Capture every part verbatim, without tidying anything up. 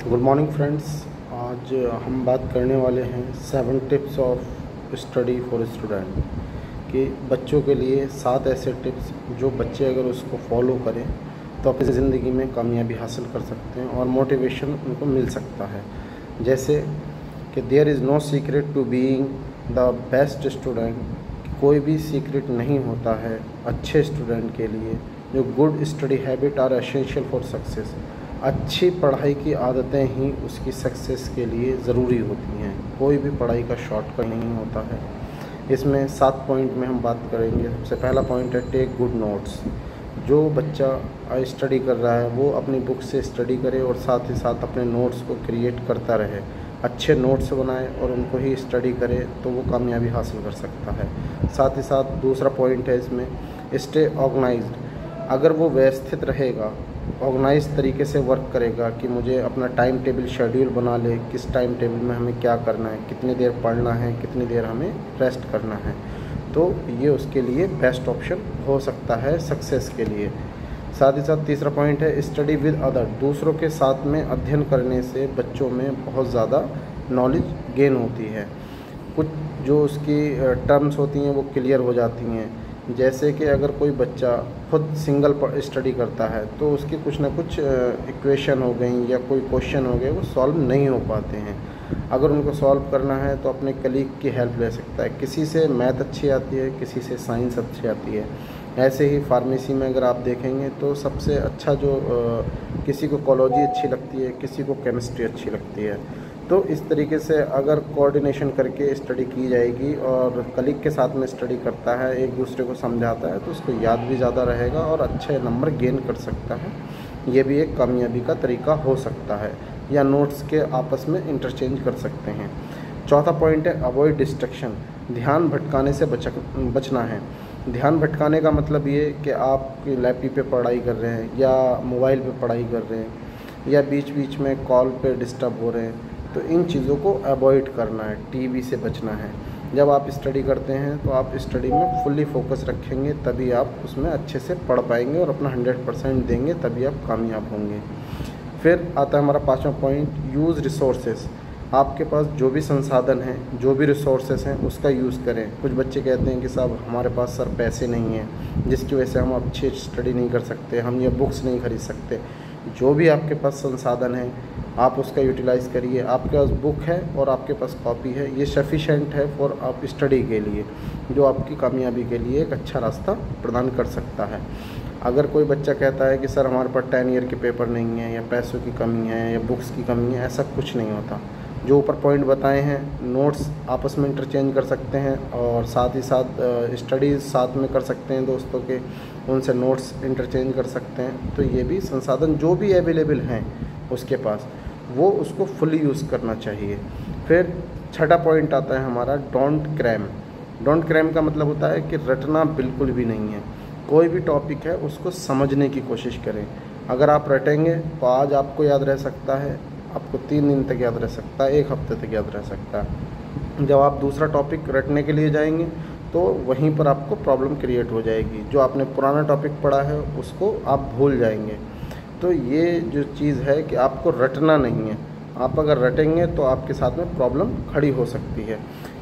Good morning friends. आज हम बात करने वाले हैं seven tips of study for student कि बच्चों के लिए सात ऐसे टिप्स जो बच्चे अगर उसको फॉलो करें तो अपनी ज़िंदगी में कामयाबी हासिल कर सकते हैं और मोटिवेशन उनको मिल सकता है। जैसे कि there is no secret to being the best student. कोई भी सीक्रेट नहीं होता है अच्छे स्टूडेंट के लिए। जो good study habit are essential for success. अच्छी पढ़ाई की आदतें ही उसकी सक्सेस के लिए ज़रूरी होती हैं। कोई भी पढ़ाई का शॉर्टकट नहीं होता है। इसमें सात पॉइंट में हम बात करेंगे। सबसे पहला पॉइंट है टेक गुड नोट्स। जो बच्चा स्टडी कर रहा है वो अपनी बुक से स्टडी करे और साथ ही साथ अपने नोट्स को क्रिएट करता रहे। अच्छे नोट्स बनाए और उनको ही स्टडी करे तो वो कामयाबी हासिल कर सकता है। साथ ही साथ दूसरा पॉइंट है इसमें स्टे ऑर्गेनाइज्ड। अगर वो व्यवस्थित रहेगा, ऑर्गेनाइज तरीके से वर्क करेगा कि मुझे अपना टाइम टेबल शेड्यूल बना ले, किस टाइम टेबल में हमें क्या करना है, कितनी देर पढ़ना है, कितनी देर हमें रेस्ट करना है, तो ये उसके लिए बेस्ट ऑप्शन हो सकता है सक्सेस के लिए। साथ ही साथ तीसरा पॉइंट है स्टडी विद अदर। दूसरों के साथ में अध्ययन करने से बच्चों में बहुत ज़्यादा नॉलेज गेन होती है। कुछ जो उसकी टर्म्स होती हैं वो क्लियर हो जाती हैं। जैसे कि अगर कोई बच्चा खुद सिंगल स्टडी करता है तो उसकी कुछ ना कुछ इक्वेशन हो गई या कोई क्वेश्चन हो गए वो सॉल्व नहीं हो पाते हैं। अगर उनको सॉल्व करना है तो अपने कलीग की हेल्प ले सकता है। किसी से मैथ अच्छी आती है, किसी से साइंस अच्छी आती है। ऐसे ही फार्मेसी में अगर आप देखेंगे तो सबसे अच्छा जो आ, किसी को कोलॉजी अच्छी लगती है, किसी को केमिस्ट्री अच्छी लगती है। तो इस तरीके से अगर कोऑर्डिनेशन करके स्टडी की जाएगी और कलीग के साथ में स्टडी करता है, एक दूसरे को समझाता है, तो उसको याद भी ज़्यादा रहेगा और अच्छे नंबर गेन कर सकता है। ये भी एक कामयाबी का तरीका हो सकता है। या नोट्स के आपस में इंटरचेंज कर सकते हैं। चौथा पॉइंट है अवॉइड डिस्ट्रक्शन। ध्यान भटकाने से बच बचना है। ध्यान भटकाने का मतलब ये कि आप लैपटॉप पे पढ़ाई कर रहे हैं या मोबाइल पे पढ़ाई कर रहे हैं या बीच बीच में कॉल पे डिस्टर्ब हो रहे हैं, तो इन चीज़ों को अवॉइड करना है। टीवी से बचना है। जब आप स्टडी करते हैं तो आप स्टडी में फुल्ली फोकस रखेंगे, तभी आप उसमें अच्छे से पढ़ पाएंगे और अपना हंड्रेड परसेंट देंगे, तभी आप कामयाब होंगे। फिर आता है हमारा पाँचवा पॉइंट, यूज़ रिसोर्सेज। आपके पास जो भी संसाधन हैं, जो भी रिसोर्सेज हैं, उसका यूज़ करें। कुछ बच्चे कहते हैं कि साहब हमारे पास सर पैसे नहीं हैं, जिसकी वजह से हम अच्छी स्टडी नहीं कर सकते, हम ये बुक्स नहीं खरीद सकते। जो भी आपके पास संसाधन है आप उसका यूटिलाइज़ करिए। आपके पास बुक है और आपके पास कॉपी है, ये सफिशेंट है फॉर आप स्टडी के लिए, जो आपकी कामयाबी के लिए एक अच्छा रास्ता प्रदान कर सकता है। अगर कोई बच्चा कहता है कि सर हमारे पास टेन ईयर के पेपर नहीं है या पैसों की कमी है या बुक्स की कमी है, ऐसा कुछ नहीं होता। जो ऊपर पॉइंट बताए हैं, नोट्स आपस में इंटरचेंज कर सकते हैं और साथ ही साथ स्टडीज़ साथ में कर सकते हैं दोस्तों के, उनसे नोट्स इंटरचेंज कर सकते हैं। तो ये भी संसाधन जो भी अवेलेबल हैं उसके पास, वो उसको फुली यूज़ करना चाहिए। फिर छठा पॉइंट आता है हमारा डोंट क्रैम। डोंट क्रैम का मतलब होता है कि रटना बिल्कुल भी नहीं है। कोई भी टॉपिक है उसको समझने की कोशिश करें। अगर आप रटेंगे तो आज आपको याद रह सकता है, आपको तीन दिन तक याद रह सकता है, एक हफ्ते तक याद रह सकता है। जब आप दूसरा टॉपिक रटने के लिए जाएंगे तो वहीं पर आपको प्रॉब्लम क्रिएट हो जाएगी। जो आपने पुराना टॉपिक पढ़ा है उसको आप भूल जाएंगे। तो ये जो चीज़ है कि आपको रटना नहीं है। आप अगर रटेंगे तो आपके साथ में प्रॉब्लम खड़ी हो सकती है।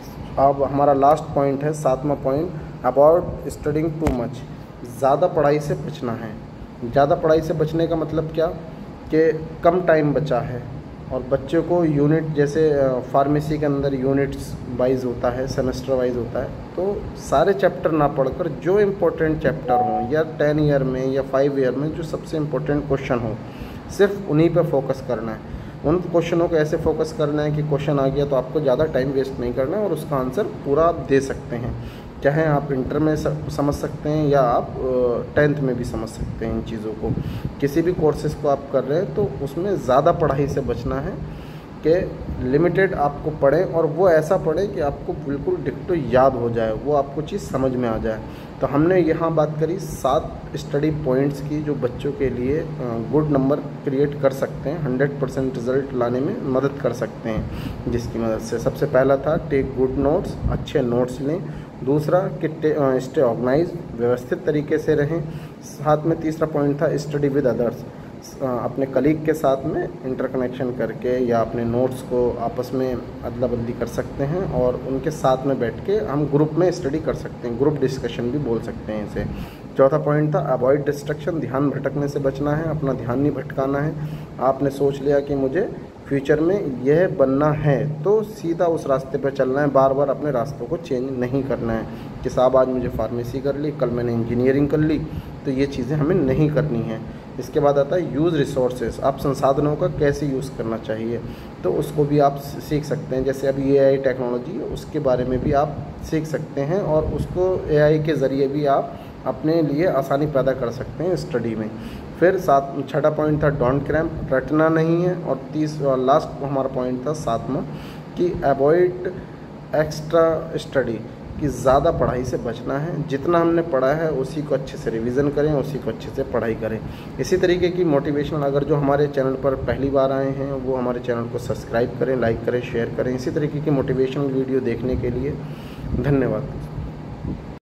अब हमारा लास्ट पॉइंट है, सातवां point, about studying too much. ज़्यादा पढ़ाई से बचना है। ज़्यादा पढ़ाई से बचने का मतलब क्या कि कम टाइम बचा है और बच्चों को यूनिट, जैसे फार्मेसी के अंदर यूनिट्स वाइज होता है, सेमेस्टर वाइज होता है, तो सारे चैप्टर ना पढ़कर जो इम्पोर्टेंट चैप्टर हों या टेन ईयर में या फाइव ईयर में जो सबसे इम्पोर्टेंट क्वेश्चन हो, सिर्फ उन्हीं पर फोकस करना है। उन क्वेश्चनों को ऐसे फोकस करना है कि क्वेश्चन आ गया तो आपको ज़्यादा टाइम वेस्ट नहीं करना है और उसका आंसर पूरा आप दे सकते हैं। चाहे आप इंटर में समझ सकते हैं या आप टेंथ में भी समझ सकते हैं इन चीज़ों को। किसी भी कोर्सेज़ को आप कर रहे हैं तो उसमें ज़्यादा पढ़ाई से बचना है कि लिमिटेड आपको पढ़ें और वो ऐसा पढ़ें कि आपको बिल्कुल डिक्टो याद हो जाए, वो आपको चीज़ समझ में आ जाए। तो हमने यहाँ बात करी सात स्टडी पॉइंट्स की जो बच्चों के लिए गुड नंबर क्रिएट कर सकते हैं, हंड्रेड परसेंट रिज़ल्ट लाने में मदद कर सकते हैं। जिसकी मदद से सबसे पहला था टेक गुड नोट्स, अच्छे नोट्स लें। दूसरा कि स्टे ऑर्गेनाइज, व्यवस्थित तरीके से रहें। साथ में तीसरा पॉइंट था स्टडी विद अदर्स। अपने कलीग के साथ में इंटरकनेक्शन करके या अपने नोट्स को आपस में अदला बदली कर सकते हैं और उनके साथ में बैठ के हम ग्रुप में स्टडी कर सकते हैं, ग्रुप डिस्कशन भी बोल सकते हैं इसे। चौथा पॉइंट था अवॉइड डिस्ट्रक्शन, ध्यान भटकने से बचना है, अपना ध्यान नहीं भटकाना है। आपने सोच लिया कि मुझे फ्यूचर में यह बनना है तो सीधा उस रास्ते पर चलना है, बार बार अपने रास्तों को चेंज नहीं करना है कि साहब आज मुझे फार्मेसी कर ली, कल मैंने इंजीनियरिंग कर ली, तो ये चीज़ें हमें नहीं करनी है। इसके बाद आता है यूज़ रिसोर्सेज, आप संसाधनों का कैसे यूज़ करना चाहिए तो उसको भी आप सीख सकते हैं। जैसे अभी ए आई टेक्नोलॉजी है उसके बारे में भी आप सीख सकते हैं और उसको ए आई के ज़रिए भी आप अपने लिए आसानी पैदा कर सकते हैं स्टडी में। फिर सात छठा पॉइंट था डोंट क्रैम्प, रटना नहीं है। और तीस और लास्ट हमारा पॉइंट था सातवां कि अवॉइड एक्स्ट्रा स्टडी, कि ज़्यादा पढ़ाई से बचना है। जितना हमने पढ़ा है उसी को अच्छे से रिवीजन करें, उसी को अच्छे से पढ़ाई करें। इसी तरीके की मोटिवेशनल, अगर जो हमारे चैनल पर पहली बार आए हैं वो हमारे चैनल को सब्सक्राइब करें, लाइक करें, शेयर करें। इसी तरीके की मोटिवेशनल वीडियो देखने के लिए धन्यवाद।